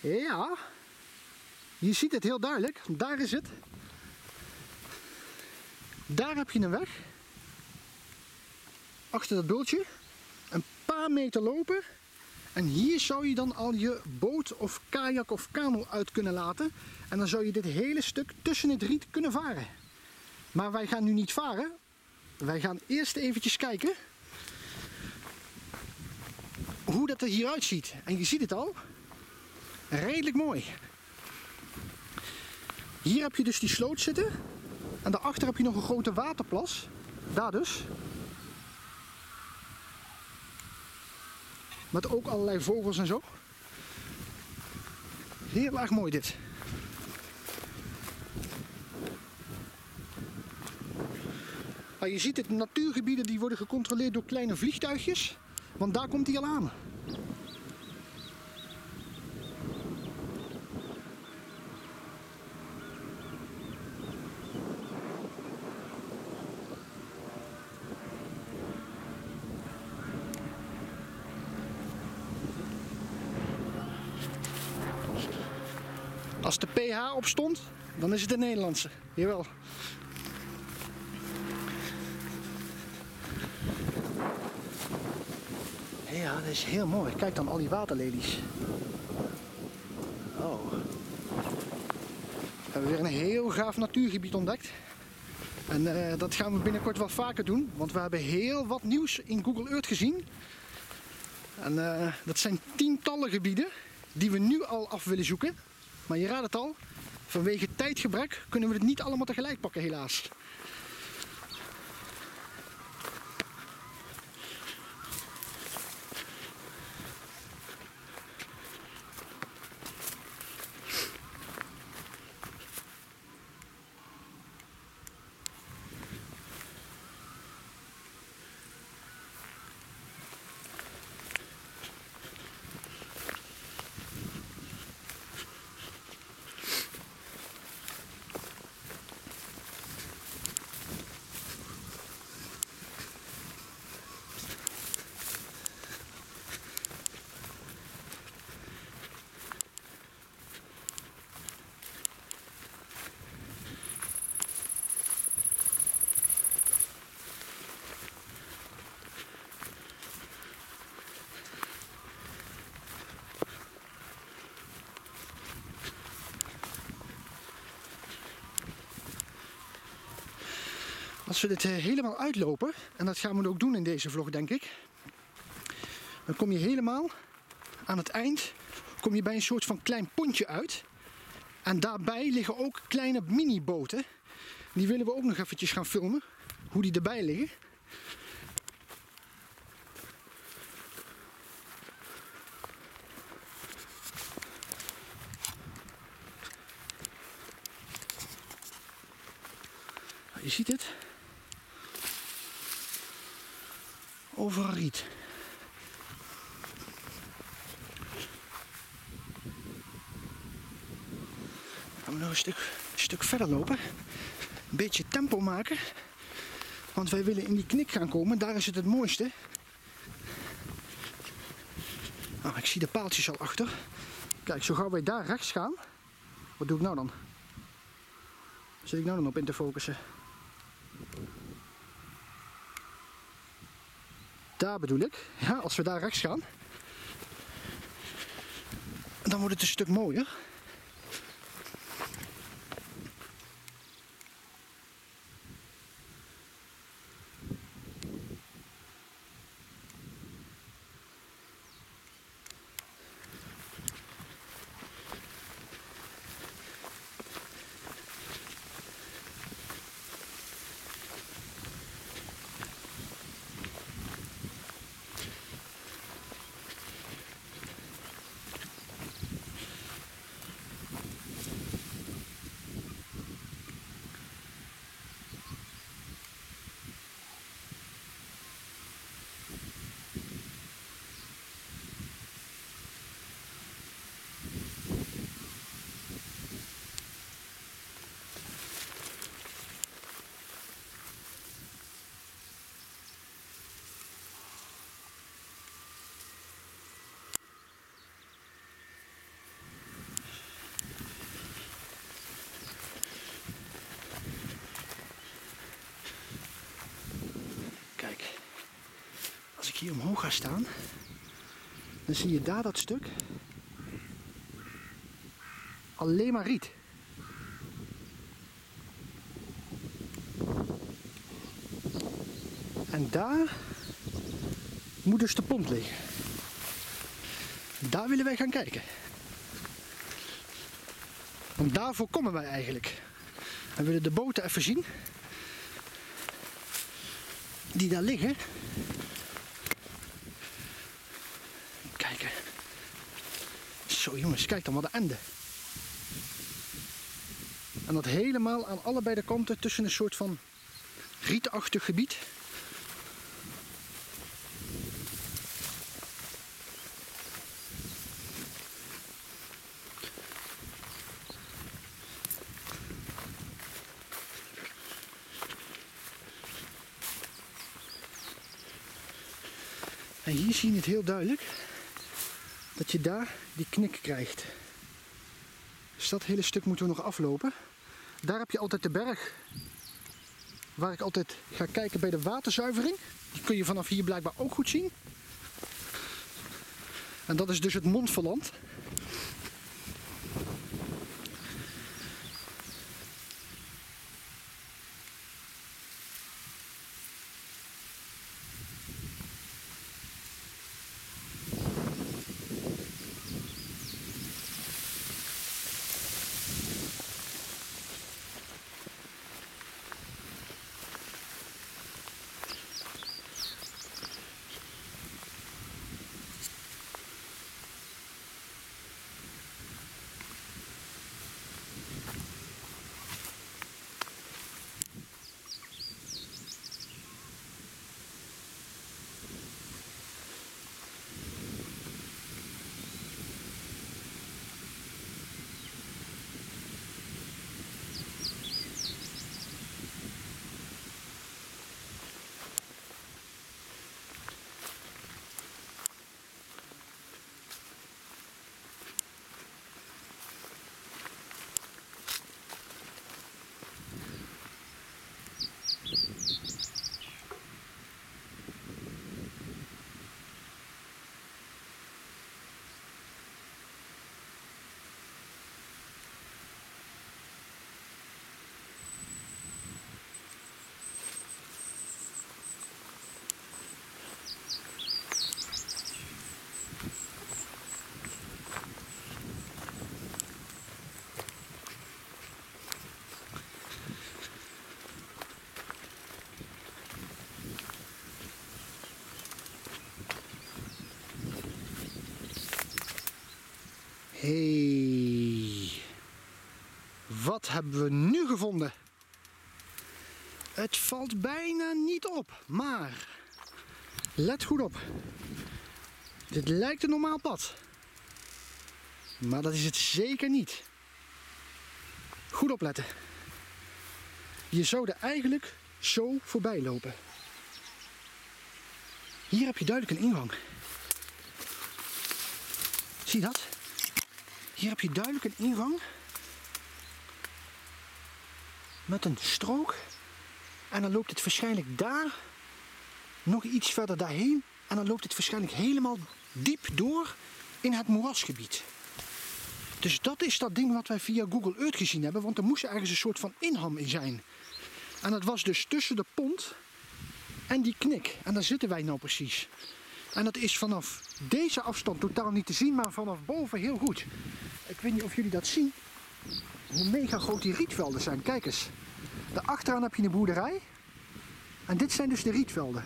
Ja, je ziet het heel duidelijk. Daar is het. Daar heb je een weg. Achter dat bultje. Een paar meter lopen. En hier zou je dan al je boot of kajak of kano uit kunnen laten. En dan zou je dit hele stuk tussen het riet kunnen varen. Maar wij gaan nu niet varen. Wij gaan eerst eventjes kijken hoe dat er hieruit ziet. En je ziet het al. Redelijk mooi. Hier heb je dus die sloot zitten. En daarachter heb je nog een grote waterplas. Daar dus. Met ook allerlei vogels en zo. Heel erg mooi dit. Nou, je ziet het, natuurgebieden die worden gecontroleerd door kleine vliegtuigjes. Want daar komt hij al aan. Als de PH op stond, dan is het de Nederlandse. Jawel. Ja, dat is heel mooi. Kijk dan al die waterlelies. Oh. We hebben weer een heel gaaf natuurgebied ontdekt. En dat gaan we binnenkort wel vaker doen. Want we hebben heel wat nieuws in Google Earth gezien. En dat zijn tientallen gebieden die we nu al af willen zoeken. Maar je raadt het al, vanwege tijdgebrek kunnen we het niet allemaal tegelijk pakken helaas. Als we dit helemaal uitlopen, en dat gaan we ook doen in deze vlog denk ik, dan kom je helemaal aan het eind kom je bij een soort van klein pontje uit. En daarbij liggen ook kleine miniboten. Die willen we ook nog eventjes gaan filmen, hoe die erbij liggen. Je ziet het. Overal riet. Gaan we nog een stuk verder lopen. Een beetje tempo maken. Want wij willen in die knik gaan komen. Daar is het mooiste. Ah, ik zie de paaltjes al achter. Kijk, zo gauw wij daar rechts gaan. Wat doe ik nou dan? Zit ik nou dan op in te focussen? Daar bedoel ik. Ja, als we daar rechts gaan, dan wordt het een stuk mooier. hier omhoog gaat staan, dan zie je daar dat stuk. Alleen maar riet. En daar moet dus de pont liggen. Daar willen wij gaan kijken. Want daarvoor komen wij eigenlijk. We willen de boten even zien. Die daar liggen. Kijken. Zo jongens, kijk dan wat de ende. En dat helemaal aan allebei de kanten tussen een soort van rietachtig gebied. En hier zie je het heel duidelijk dat je daar die knik krijgt. Dus dat hele stuk moeten we nog aflopen. Daar heb je altijd de berg waar ik altijd ga kijken bij de waterzuivering. Die kun je vanaf hier blijkbaar ook goed zien. En dat is dus het Montferland. Hey, wat hebben we nu gevonden? Het valt bijna niet op, maar let goed op. Dit lijkt een normaal pad, maar dat is het zeker niet. Goed opletten. Je zou er eigenlijk zo voorbij lopen. Hier heb je duidelijk een ingang. Zie je dat? Hier heb je duidelijk een ingang met een strook en dan loopt het waarschijnlijk daar nog iets verder daarheen en dan loopt het waarschijnlijk helemaal diep door in het moerasgebied. Dus dat is dat ding wat wij via Google Earth gezien hebben, want er moest ergens een soort van inham in zijn. En dat was dus tussen de pont en die knik. En daar zitten wij nou precies. En dat is vanaf deze afstand totaal niet te zien, maar vanaf boven heel goed. Ik weet niet of jullie dat zien, hoe mega groot die rietvelden zijn. Kijk eens, daarachteraan heb je een boerderij. En dit zijn dus de rietvelden.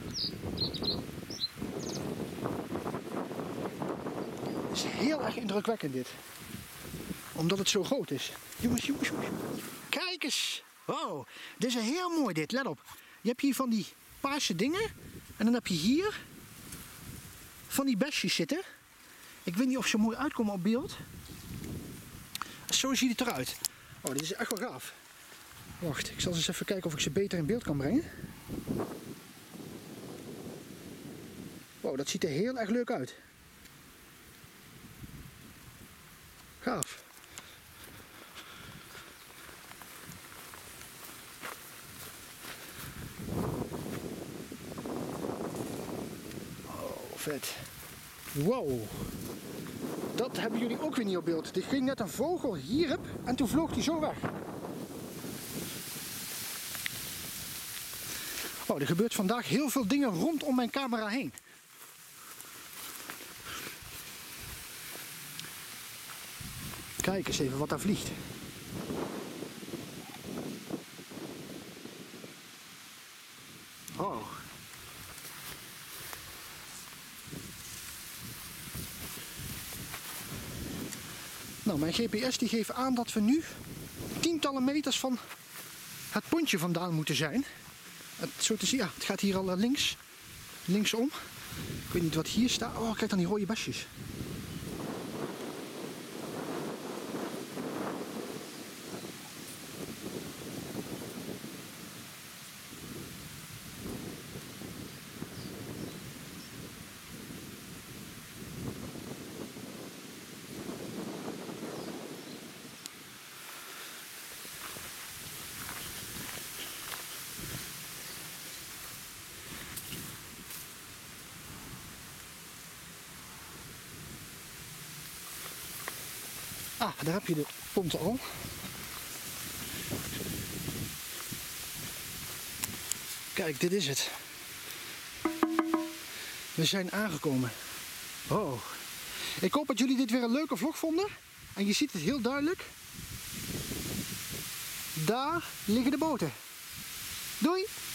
Het is heel erg indrukwekkend dit. Omdat het zo groot is. Jongens, jongens, jongens. Kijk eens. Wow, dit is heel mooi dit, let op. Je hebt hier van die paarse dingen. En dan heb je hier van die besjes zitten. Ik weet niet of ze mooi uitkomen op beeld. Zo ziet het eruit. Oh, dit is echt wel gaaf. Wacht, ik zal eens even kijken of ik ze beter in beeld kan brengen. Wow, dat ziet er heel erg leuk uit. Gaaf. Vet. Wow. Dat hebben jullie ook weer niet op beeld. Er ging net een vogel hierop en toen vloog die zo weg. Oh, er gebeurt vandaag heel veel dingen rondom mijn camera heen. Kijk eens even wat daar vliegt. Oh. Nou, mijn GPS die geeft aan dat we nu tientallen meters van het pontje vandaan moeten zijn. Zo te zien, ja, het gaat hier al linksom. Ik weet niet wat hier staat. Oh, kijk dan die rode basjes. Ah, daar heb je de pont al. Kijk, dit is het. We zijn aangekomen. Oh. Ik hoop dat jullie dit weer een leuke vlog vonden. En je ziet het heel duidelijk. Daar liggen de boten. Doei!